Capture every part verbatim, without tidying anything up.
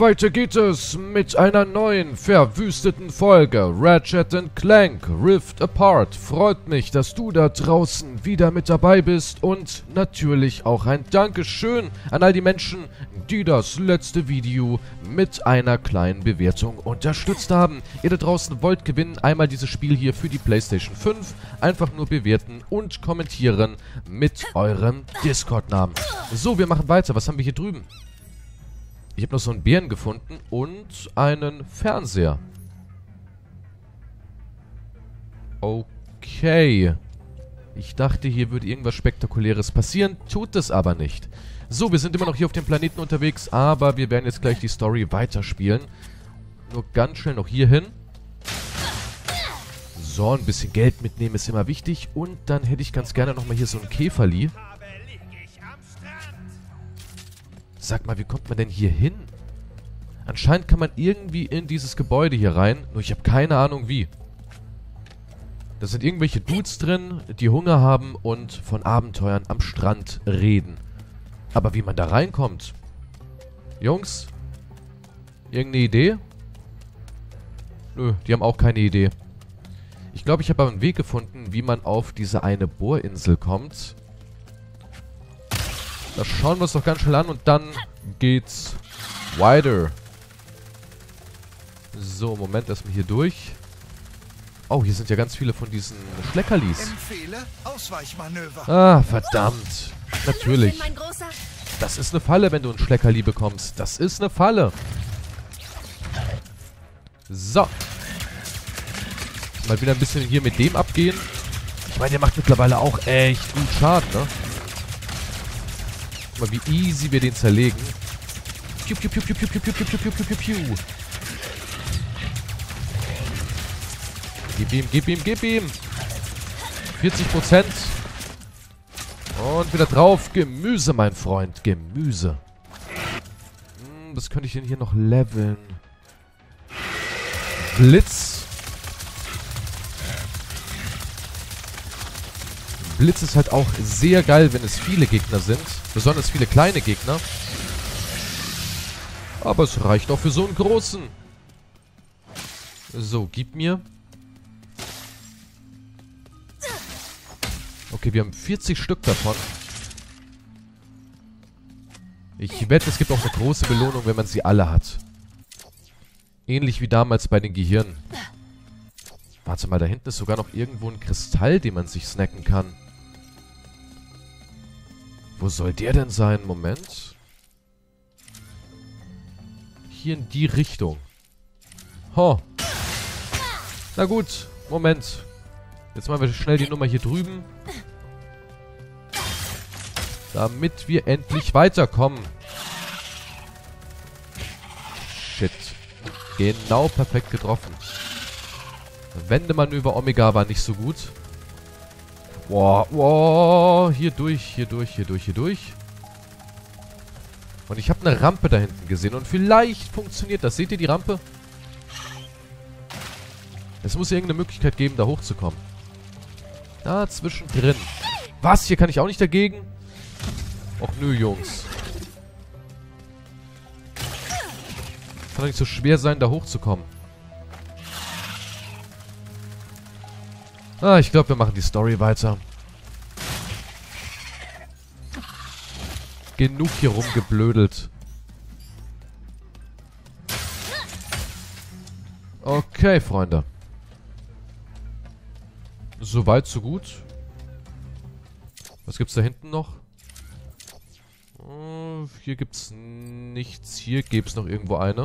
Weiter geht es mit einer neuen, verwüsteten Folge Ratchet and Clank Rift Apart. Freut mich, dass du da draußen wieder mit dabei bist und natürlich auch ein Dankeschön an all die Menschen, die das letzte Video mit einer kleinen Bewertung unterstützt haben. Ihr da draußen wollt gewinnen, einmal dieses Spiel hier für die PlayStation fünf, einfach nur bewerten und kommentieren mit eurem Discord-Namen. So, wir machen weiter. Was haben wir hier drüben? Ich habe noch so einen Bären gefunden und einen Fernseher. Okay. Ich dachte, hier würde irgendwas Spektakuläres passieren. Tut es aber nicht. So, wir sind immer noch hier auf dem Planeten unterwegs, aber wir werden jetzt gleich die Story weiterspielen. Nur ganz schnell noch hier hin. So, ein bisschen Geld mitnehmen ist immer wichtig. Und dann hätte ich ganz gerne nochmal hier so ein Käferli. Sag mal, wie kommt man denn hier hin? Anscheinend kann man irgendwie in dieses Gebäude hier rein, nur ich habe keine Ahnung wie. Da sind irgendwelche Dudes drin, die Hunger haben und von Abenteuern am Strand reden. Aber wie man da reinkommt? Jungs? Irgendeine Idee? Nö, die haben auch keine Idee. Ich glaube, ich habe aber einen Weg gefunden, wie man auf diese eine Bohrinsel kommt. Das schauen wir uns doch ganz schnell an und dann geht's weiter. So, Moment, erstmal hier durch. Oh, hier sind ja ganz viele von diesen Schleckerlis. Empfehle Ausweichmanöver. Ah, verdammt. Natürlich. Das ist eine Falle, wenn du ein Schleckerli bekommst. Das ist eine Falle. So. Mal wieder ein bisschen hier mit dem abgehen. Ich meine, der macht mittlerweile auch echt gut Schaden, ne? Guck mal, wie easy wir den zerlegen. Piu, piu, piu, piu, piu, piu, piu, piu, piu, piu, piu, piu. Gib ihm, gib ihm, gib ihm. vierzig Prozent. Und wieder drauf. Gemüse, mein Freund. Gemüse. Hm, was könnte ich denn hier noch leveln? Blitz. Blitz ist halt auch sehr geil, wenn es viele Gegner sind. Besonders viele kleine Gegner. Aber es reicht auch für so einen großen. So, gib mir. Okay, wir haben vierzig Stück davon. Ich wette, es gibt auch eine große Belohnung, wenn man sie alle hat. Ähnlich wie damals bei den Gehirnen. Warte mal, da hinten ist sogar noch irgendwo ein Kristall, den man sich snacken kann. Wo soll der denn sein? Moment. Hier in die Richtung. Ho. Na gut. Moment. Jetzt machen wir schnell die Nummer hier drüben. Damit wir endlich weiterkommen. Shit. Genau perfekt getroffen. Wendemanöver Omega war nicht so gut. Wow, wow, hier durch, hier durch, hier durch, hier durch. Und ich habe eine Rampe da hinten gesehen und vielleicht funktioniert das. Seht ihr die Rampe? Es muss irgendeine Möglichkeit geben, da hochzukommen. Da zwischendrin. Was? Hier kann ich auch nicht dagegen? Och nö, Jungs. Kann doch nicht so schwer sein, da hochzukommen. Ah, ich glaube, wir machen die Story weiter. Genug hier rumgeblödelt. Okay, Freunde. Soweit, so gut. Was gibt's da hinten noch? Oh, hier gibt's nichts. Hier gibt's noch irgendwo eine.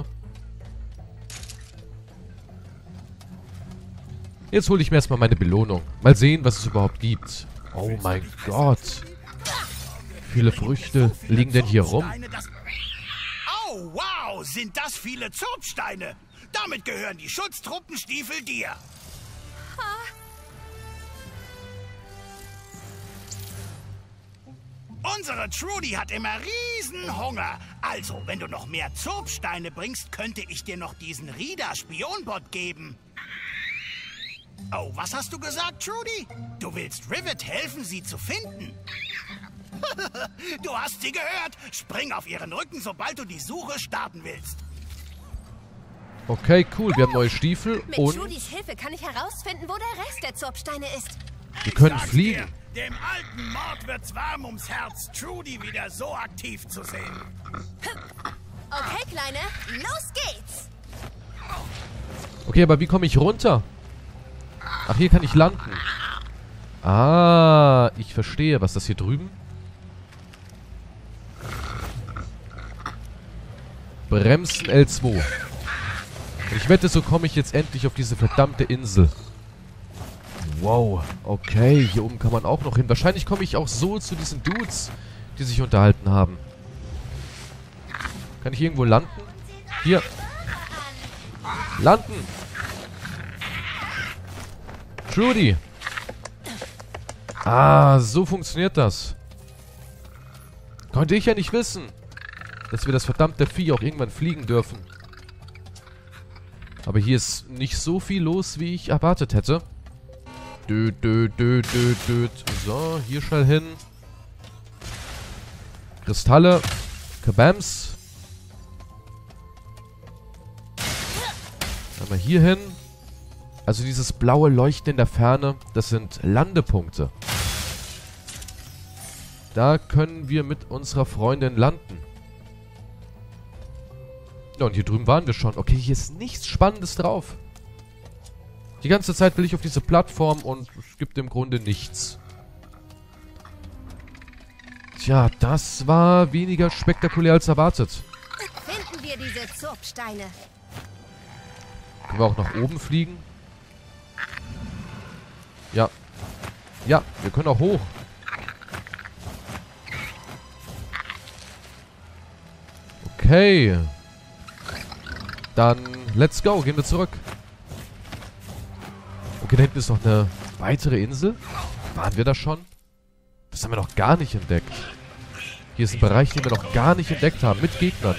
Jetzt hole ich mir erstmal meine Belohnung. Mal sehen, was es überhaupt gibt. Oh mein Gott. Wie viele Früchte liegen denn hier rum? Oh, wow, sind das viele Zurpsteine. Damit gehören die Schutztruppenstiefel dir. Unsere Trudy hat immer riesen Hunger. Also, wenn du noch mehr Zurpsteine bringst, könnte ich dir noch diesen Rida-Spionbot geben. Oh, was hast du gesagt, Trudy? Du willst Rivet helfen, sie zu finden? Du hast sie gehört. Spring auf ihren Rücken, sobald du die Suche starten willst. Okay, cool. Wir haben neue Stiefel Mit und Trudys Hilfe kann ich herausfinden, wo der Rest der Zurpsteine ist. wir können Sag's fliegen. dir, dem alten Mord wird's warm ums Herz, Trudy wieder so aktiv zu sehen. Okay, Kleine, los geht's. Okay, aber wie komme ich runter? Ach, hier kann ich landen. Ah, ich verstehe. Was ist das hier drüben? Bremsen L zwei. Und ich wette, so komme ich jetzt endlich auf diese verdammte Insel. Wow, okay, hier oben kann man auch noch hin. Wahrscheinlich komme ich auch so zu diesen Dudes, die sich unterhalten haben. Kann ich irgendwo landen? Hier. Landen. Trudy. Ah, so funktioniert das. Konnte ich ja nicht wissen, dass wir das verdammte Vieh auch irgendwann fliegen dürfen. Aber hier ist nicht so viel los, wie ich erwartet hätte. Dö, dö, dö, dö, dö. So, hier schnell hin. Kristalle. Kabams. Einmal hier hin. Also dieses blaue Leuchten in der Ferne, das sind Landepunkte. Da können wir mit unserer Freundin landen. Ja, und hier drüben waren wir schon. Okay, hier ist nichts Spannendes drauf. Die ganze Zeit will ich auf diese Plattform und es gibt im Grunde nichts. Tja, das war weniger spektakulär als erwartet. Finden wir diese Zurpsteine. Können wir auch nach oben fliegen? Ja. Ja, wir können auch hoch. Okay. Dann, let's go. Gehen wir zurück. Okay, da hinten ist noch eine weitere Insel. Waren wir da schon? Das haben wir noch gar nicht entdeckt. Hier ist ein Bereich, den wir noch gar nicht entdeckt haben. Mit Gegnern.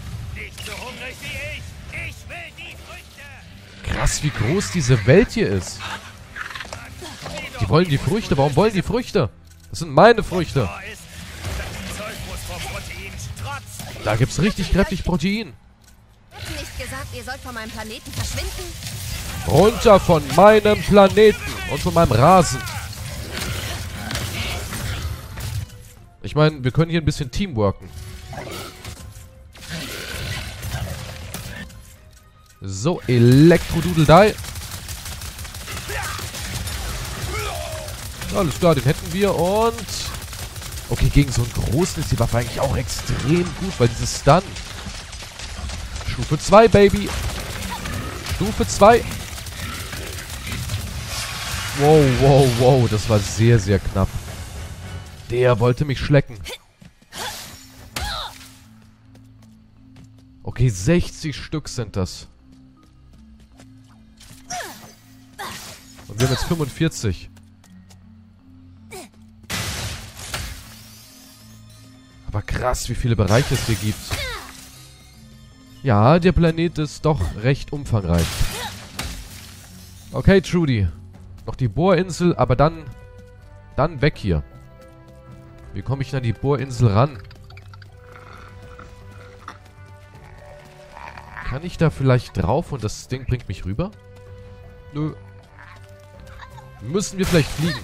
Krass, wie groß diese Welt hier ist. Die wollen die Früchte. Warum wollen die Früchte? Das sind meine Früchte. Da gibt's richtig kräftig Protein. Nicht gesagt, ihr sollt von meinem Planeten verschwinden? Runter von meinem Planeten und von meinem Rasen. Ich meine, wir können hier ein bisschen teamworken. So, Elektro-Doodle-Die. Alles klar, den hätten wir und... Okay, gegen so einen großen ist die Waffe eigentlich auch extrem gut, weil dieses Stun... Stufe zwei, Baby. Stufe zwei. Wow, wow, wow. Das war sehr, sehr knapp. Der wollte mich schlecken. Okay, sechzig Stück sind das. Und wir haben jetzt fünfundvierzig. Aber krass, wie viele Bereiche es hier gibt. Ja, der Planet ist doch recht umfangreich. Okay, Trudy. Noch die Bohrinsel, aber dann... Dann weg hier. Wie komme ich denn an die Bohrinsel ran? Kann ich da vielleicht drauf und das Ding bringt mich rüber? Nö. Müssen wir vielleicht fliegen?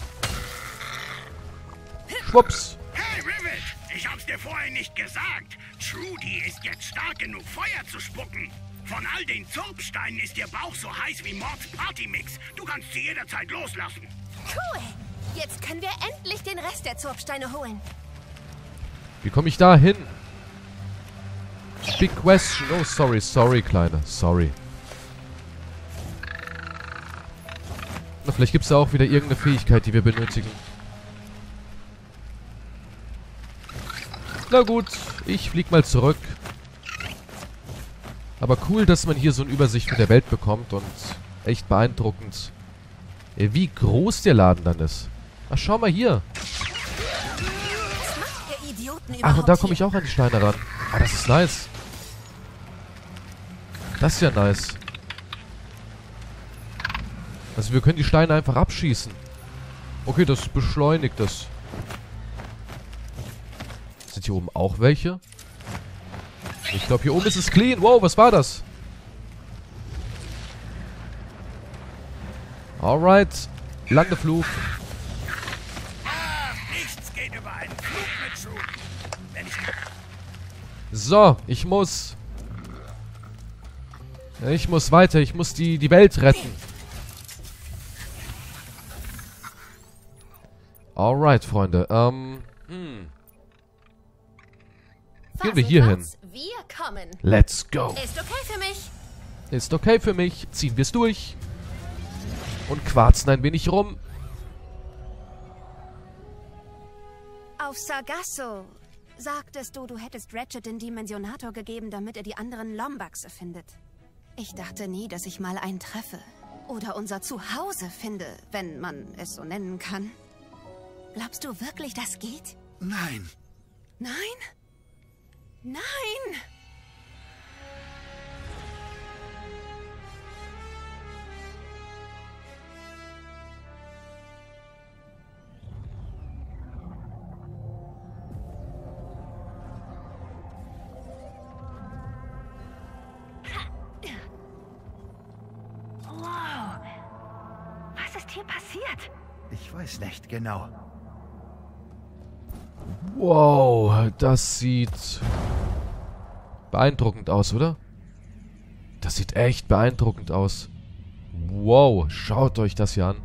Schwupps. Hey, Rivet! Ich hab's dir vorher nicht gesagt. Trudy ist jetzt stark genug, Feuer zu spucken. Von all den Zurpsteinen ist ihr Bauch so heiß wie Mords Partymix. Du kannst sie jederzeit loslassen. Cool. Jetzt können wir endlich den Rest der Zurpsteine holen. Wie komme ich da hin? Big question. Oh, sorry, sorry, Kleine. Sorry. Na, vielleicht gibt es da auch wieder irgendeine Fähigkeit, die wir benötigen. Na gut, ich flieg mal zurück. Aber cool, dass man hier so eine Übersicht von der Welt bekommt und echt beeindruckend, wie groß der Laden dann ist. Ach, schau mal hier. Was macht ihr Idioten Ach, und da überhaupt komme ich auch an die Steine ran. Ah, das ist nice. Das ist ja nice. Also wir können die Steine einfach abschießen. Okay, das beschleunigt das. Sind hier oben auch welche? Ich glaube, hier oben ist es clean. Wow, was war das? Alright. Landeflug. Ach, nichts geht über einen Flug mit Schuh. Wenn ich... So, ich muss... Ich muss weiter. Ich muss die, die Welt retten. Alright, Freunde. Ähm... Hm. Gehen wir hier hin. Wir kommen. Let's go. Ist okay für mich. Ist okay für mich. Ziehen wir es durch. Und quarzen ein wenig rum. Auf Sargasso sagtest du, du hättest Ratchet den Dimensionator gegeben, damit er die anderen Lombaxe findet. Ich dachte nie, dass ich mal einen treffe. Oder unser Zuhause finde, wenn man es so nennen kann. Glaubst du wirklich, das geht? Nein. Nein? Nein! Wow. Was ist hier passiert? Ich weiß nicht genau. Wow, das sieht beeindruckend aus, oder? Das sieht echt beeindruckend aus. Wow, schaut euch das hier an.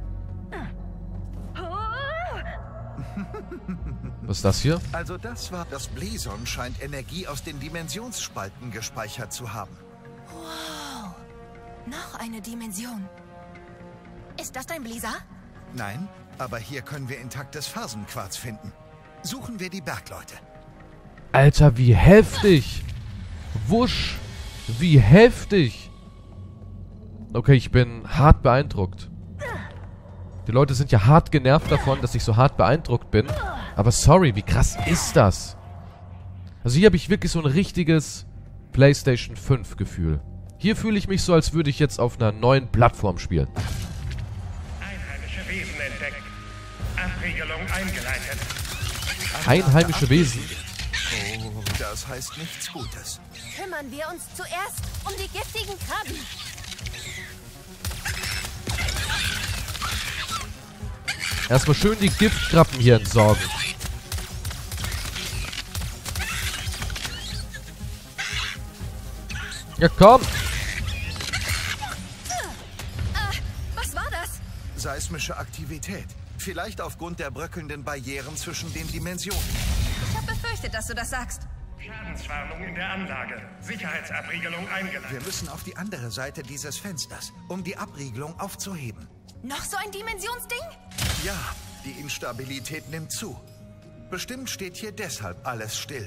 Was ist das hier? Also das war... Das Blison scheint Energie aus den Dimensionsspalten gespeichert zu haben. Wow. Noch eine Dimension. Ist das dein Blisa? Nein, aber hier können wir intaktes Phasenquarz finden. Suchen wir die Bergleute. Alter, wie heftig. Wusch. Wie heftig. Okay, ich bin hart beeindruckt. Die Leute sind ja hart genervt davon, dass ich so hart beeindruckt bin. Aber sorry, wie krass ist das? Also hier habe ich wirklich so ein richtiges PlayStation fünf Gefühl. Hier fühle ich mich so, als würde ich jetzt auf einer neuen Plattform spielen. Einheimische Wesen entdeckt. Abriegelung eingeleitet. Einheimische Wesen? Oh, das heißt nichts Gutes. Kümmern wir uns zuerst um die giftigen Krabben. Erstmal schön die Giftkrabben hier entsorgen. Ja, komm! Äh, was war das? Seismische Aktivität. Vielleicht aufgrund der bröckelnden Barrieren zwischen den Dimensionen. Ich habe befürchtet, dass du das sagst. Schadenswarnung in der Anlage. Sicherheitsabriegelung eingeleitet. Wir müssen auf die andere Seite dieses Fensters, um die Abriegelung aufzuheben. Noch so ein Dimensionsding? Ja, die Instabilität nimmt zu. Bestimmt steht hier deshalb alles still.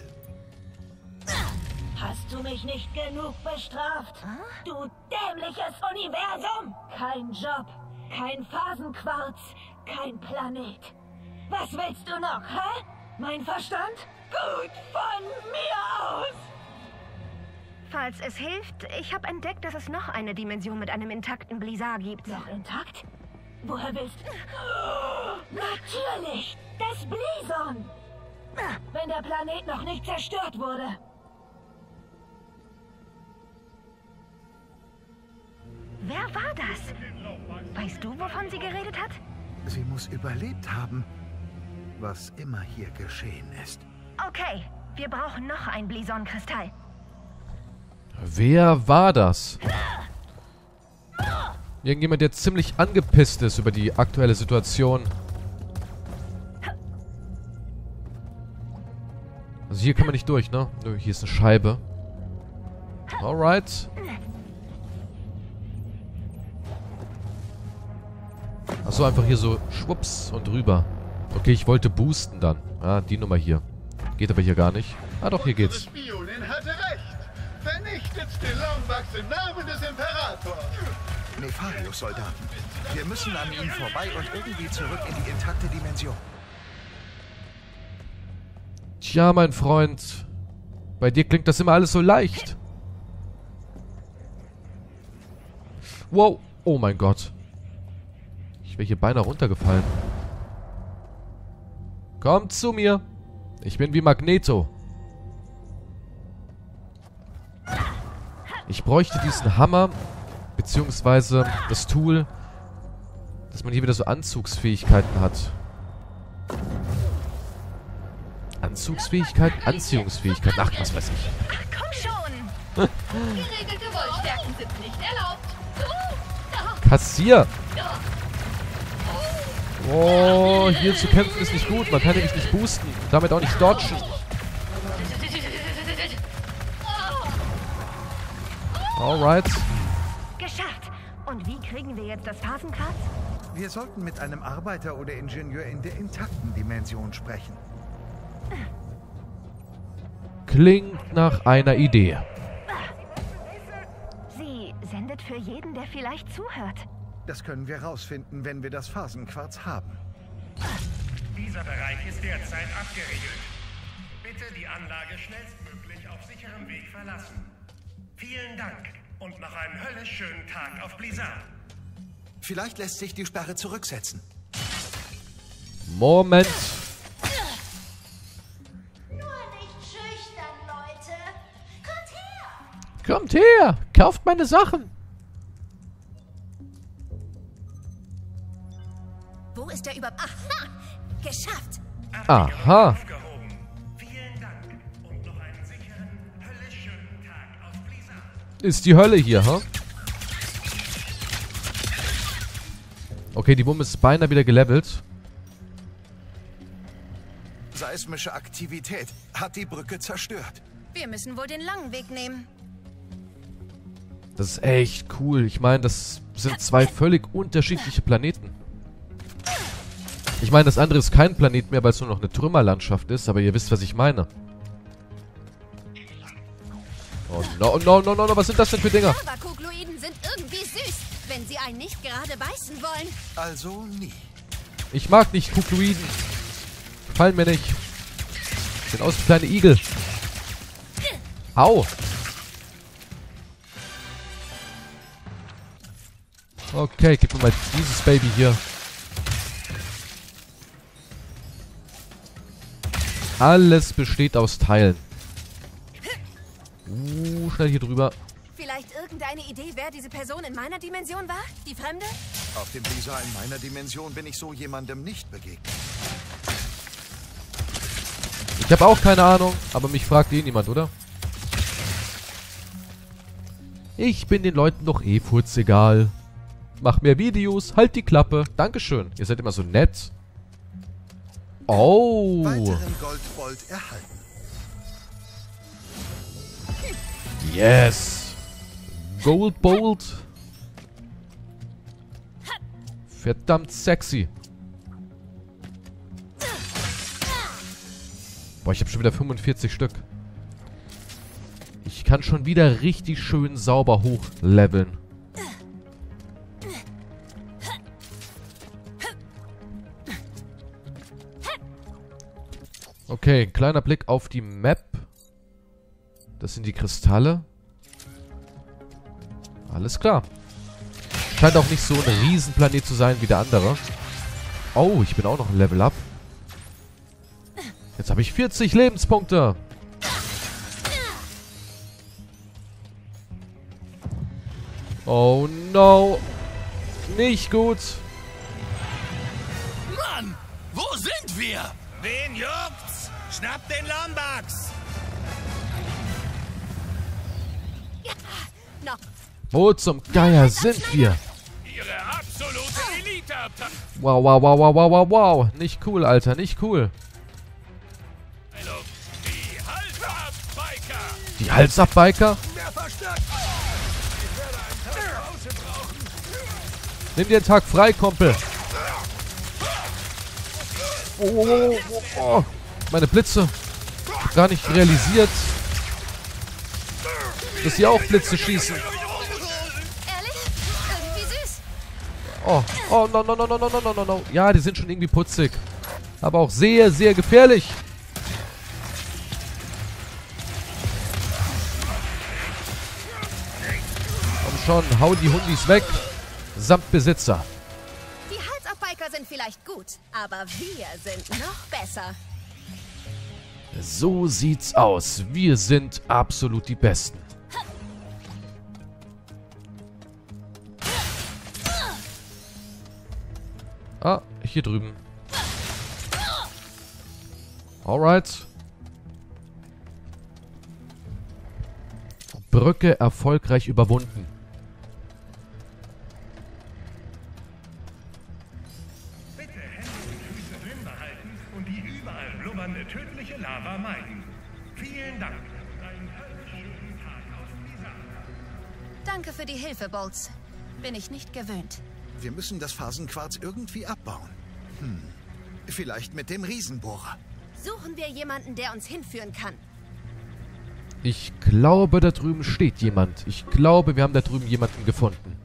Hast du mich nicht genug bestraft? Du dämliches Universum! Kein Job, kein Phasenquarz, kein Planet. Was willst du noch, hä? Mein Verstand? Gut von mir aus! Falls es hilft, ich habe entdeckt, dass es noch eine Dimension mit einem intakten Blizar gibt. Noch intakt? Woher willst du? Oh, natürlich! Das Blison! Wenn der Planet noch nicht zerstört wurde. Wer war das? Weißt du, wovon sie geredet hat? Sie muss überlebt haben, was immer hier geschehen ist. Okay, wir brauchen noch ein Blison-Kristall. Wer war das? Irgendjemand, der ziemlich angepisst ist über die aktuelle Situation. Also hier kann man nicht durch, ne? Nö, hier ist eine Scheibe. Alright. Achso, einfach hier so schwupps und rüber. Okay, ich wollte boosten dann. Ah, die Nummer hier. Geht aber hier gar nicht. Ah doch, hier geht's. Die Spionin hatte recht. Vernichtet den Lombax im Namen des Imperators. Nefarius-Soldaten. Wir müssen an ihnen vorbei und irgendwie zurück in die intakte Dimension. Tja, mein Freund. Bei dir klingt das immer alles so leicht. Wow. Oh mein Gott. Ich wäre hier beinahe runtergefallen. Kommt zu mir. Ich bin wie Magneto. Ich bräuchte diesen Hammer, beziehungsweise das Tool, Dass man hier wieder so Anzugsfähigkeiten hat. Anzugsfähigkeit? Anziehungsfähigkeit. Ach, was weiß ich. Ach, komm schon! Geregelte Wollstärken sind nicht erlaubt. Uh, Kassier! Oh, hier zu kämpfen ist nicht gut. Man kann nämlich nicht boosten. Damit auch nicht dodgen. Alright. geschafft! Und wie kriegen wir jetzt das Phasenquarz? Wir sollten mit einem Arbeiter oder Ingenieur in der intakten Dimension sprechen. Klingt nach einer Idee. Sie sendet für jeden, der vielleicht zuhört. Das können wir rausfinden, wenn wir das Phasenquarz haben. Dieser Bereich ist derzeit abgeriegelt. Bitte die Anlage schnellstmöglich auf sicherem Weg verlassen. Vielen Dank und noch einen höllisch schönen Tag auf Blizzard. Vielleicht lässt sich die Sperre zurücksetzen. Moment. Nur nicht schüchtern, Leute. Kommt her! Kommt her! Kauft meine Sachen! Wo ist der über... Aha! Geschafft! Aha. Aufgehoben. Vielen Dank und noch einen sicheren, höllisch schönen Tag auf Blizzard. Ist die Hölle hier, ha? Okay, die Wumme ist beinahe wieder gelevelt. Seismische Aktivität hat die Brücke zerstört. Wir müssen wohl den langen Weg nehmen. Das ist echt cool. Ich meine, das sind zwei völlig unterschiedliche Planeten. Ich meine, das andere ist kein Planet mehr, weil es nur noch eine Trümmerlandschaft ist, aber ihr wisst, was ich meine. Oh no, no, no, no, no, was sind das denn für Dinger? Lavakugloiden sind irgendwie süß, wenn sie einen nicht gerade beißen wollen. Also nie. Ich mag nicht Kukluiden. Fallen mir nicht. Sehen aus wie kleine Igel. Au. Okay, gib mir mal dieses Baby hier. Alles besteht aus Teilen. Uh, schnell hier drüber. Vielleicht irgendeine Idee, wer diese Person in meiner Dimension war? Die Fremde? Auf dem Blizzard in meiner Dimension bin ich so jemandem nicht begegnet. Ich habe auch keine Ahnung, aber mich fragt eh niemand, oder? Ich bin den Leuten doch eh furzegal. Mach mehr Videos, halt die Klappe. Dankeschön, ihr seid immer so nett. Oh. Weiteren Goldbolt erhalten. Yes. Gold Bolt. Verdammt sexy. Boah, ich habe schon wieder fünfundvierzig Stück. Ich kann schon wieder richtig schön sauber hochleveln. Okay, ein kleiner Blick auf die Map. Das sind die Kristalle. Alles klar. Scheint auch nicht so ein Riesenplanet zu sein wie der andere. Oh, ich bin auch noch ein Level up. Jetzt habe ich vierzig Lebenspunkte. Oh no. Nicht gut. Mann, wo sind wir? Wen juckt's? Schnapp den Lombax! Ja, noch. Wo zum Geier sind wir? Ihre absolute Elite-Abteilung. Wow, wow, wow, wow, wow, wow, wow. Nicht cool, Alter, nicht cool. Die Halsab-Biker. Die Halsab-Biker? Nimm dir den Tag frei, Kumpel. Oh, oh, oh, oh. Meine Blitze. Gar nicht realisiert, dass sie auch Blitze schießen. Ehrlich? Irgendwie süß. Oh, oh, no, no, no, no, no, no, no, no. Ja, die sind schon irgendwie putzig. Aber auch sehr, sehr gefährlich. Komm schon, hau die Hundis weg. Samt Besitzer. Die Halsabbiker sind vielleicht gut, aber wir sind noch besser. So sieht's aus. Wir sind absolut die Besten. Ah, hier drüben. Alright. Brücke erfolgreich überwunden. Bitte Hände und Füße drin behalten und die überall blubbernde tödliche Lava meiden. Vielen Dank und einen schönen Tag auf Lisa. Danke für die Hilfe, Bolts. Bin ich nicht gewöhnt. Wir müssen das Phasenquarz irgendwie abbauen. Hm. Vielleicht mit dem Riesenbohrer. Suchen wir jemanden, der uns hinführen kann. Ich glaube, da drüben steht jemand. Ich glaube, wir haben da drüben jemanden gefunden.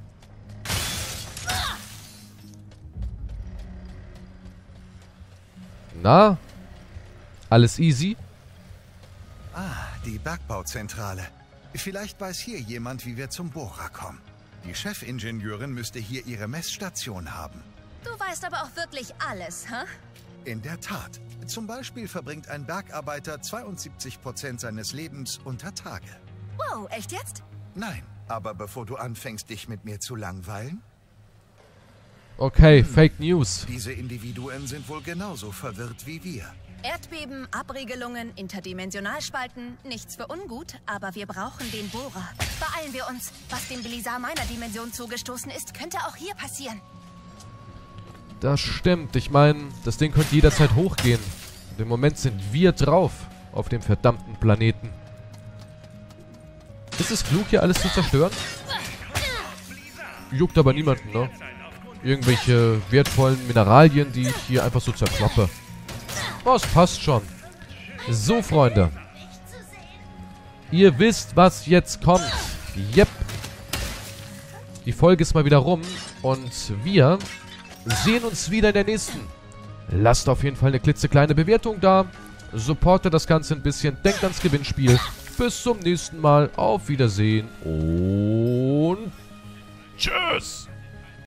Na? Alles easy? Ah, die Bergbauzentrale. Vielleicht weiß hier jemand, wie wir zum Bohrer kommen. Die Chefingenieurin müsste hier ihre Messstation haben. Du weißt aber auch wirklich alles, hä? In der Tat. Zum Beispiel verbringt ein Bergarbeiter zweiundsiebzig Prozent seines Lebens unter Tage. Wow, echt jetzt? Nein, aber bevor du anfängst, dich mit mir zu langweilen, Okay, Fake News. diese Individuen sind wohl genauso verwirrt wie wir. Erdbeben, Abriegelungen, Interdimensionalspalten, nichts für ungut, aber wir brauchen den Bohrer. Beeilen wir uns. Was dem Belisar meiner Dimension zugestoßen ist, könnte auch hier passieren. Das stimmt. Ich meine, das Ding könnte jederzeit hochgehen. Und im Moment sind wir drauf auf dem verdammten Planeten. Ist es klug, hier alles zu zerstören? Juckt aber niemanden, ne? Irgendwelche wertvollen Mineralien, die ich hier einfach so zerkloppe. Oh, es passt schon. So, Freunde. Ihr wisst, was jetzt kommt. Yep. Die Folge ist mal wieder rum. Und wir sehen uns wieder in der nächsten. Lasst auf jeden Fall eine klitzekleine Bewertung da. Supportet das Ganze ein bisschen. Denkt ans Gewinnspiel. Bis zum nächsten Mal. Auf Wiedersehen. Und tschüss.